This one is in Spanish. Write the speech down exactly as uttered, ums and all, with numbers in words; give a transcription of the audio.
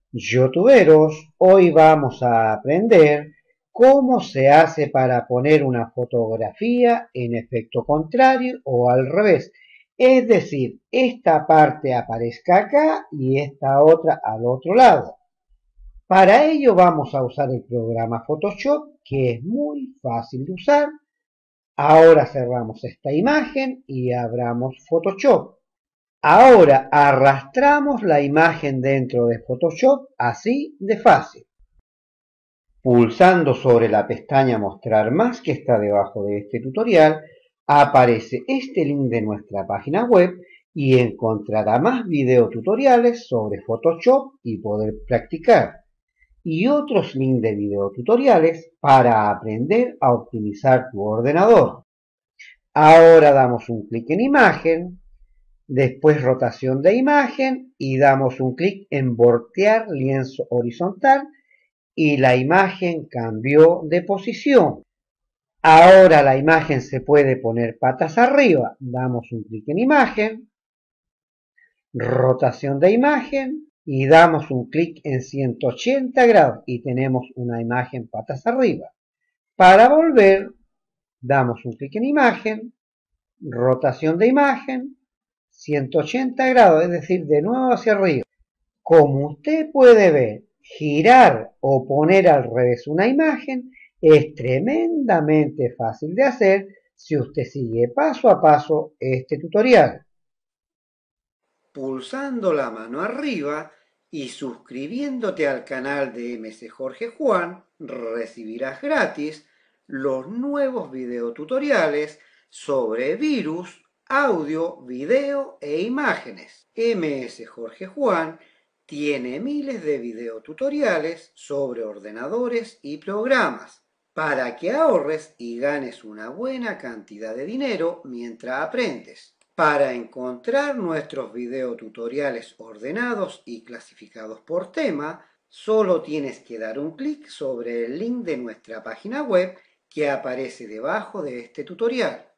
Youtuberos, hoy vamos a aprender cómo se hace para poner una fotografía en efecto contrario o al revés. Es decir, esta parte aparezca acá y esta otra al otro lado. Para ello vamos a usar el programa Photoshop, que es muy fácil de usar. Ahora cerramos esta imagen y abramos Photoshop. Ahora arrastramos la imagen dentro de Photoshop, así de fácil. Pulsando sobre la pestaña Mostrar más que está debajo de este tutorial, aparece este link de nuestra página web y encontrará más videotutoriales sobre Photoshop y poder practicar, y otros links de videotutoriales para aprender a optimizar tu ordenador. Ahora damos un clic en imagen, después rotación de imagen y damos un clic en voltear lienzo horizontal y la imagen cambió de posición. Ahora la imagen se puede poner patas arriba. Damos un clic en imagen, rotación de imagen y damos un clic en ciento ochenta grados y tenemos una imagen patas arriba. Para volver, damos un clic en imagen, rotación de imagen, ciento ochenta grados, es decir, de nuevo hacia arriba. Como usted puede ver, girar o poner al revés una imagen es tremendamente fácil de hacer si usted sigue paso a paso este tutorial. Pulsando la mano arriba y suscribiéndote al canal de M C Jorge Juan, recibirás gratis los nuevos videotutoriales sobre virus, audio, video e imágenes. M S Jorge Juan tiene miles de videotutoriales sobre ordenadores y programas para que ahorres y ganes una buena cantidad de dinero mientras aprendes. Para encontrar nuestros videotutoriales ordenados y clasificados por tema, solo tienes que dar un clic sobre el link de nuestra página web que aparece debajo de este tutorial.